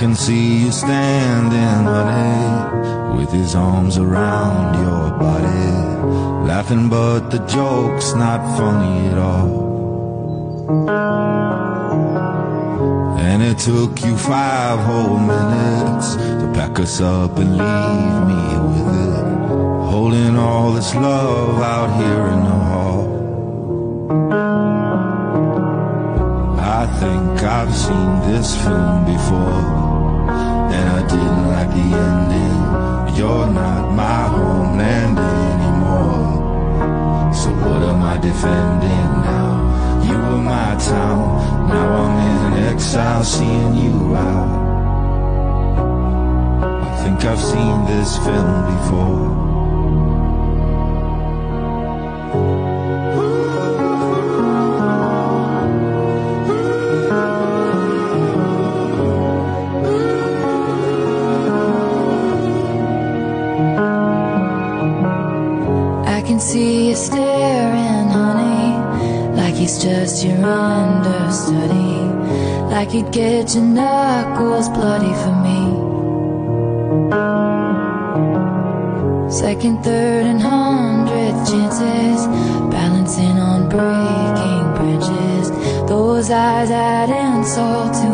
can see you standing, honey, with his arms around your body, laughing but the joke's not funny at all. And it took you 5 whole minutes to pack us up and leave me with it, holding all this love out here in the hall. I think I've seen this film before, and I didn't like the ending. You're not my homeland anymore, so what am I defending now? You were my town, now I'm in exile seeing you out. I think I've seen this film before. I can see you staring, honey, like he's just your understudy, like he'd get your knuckles bloody for me. Second, third, and 100th chances, balancing on breaking branches. Those eyes add insult to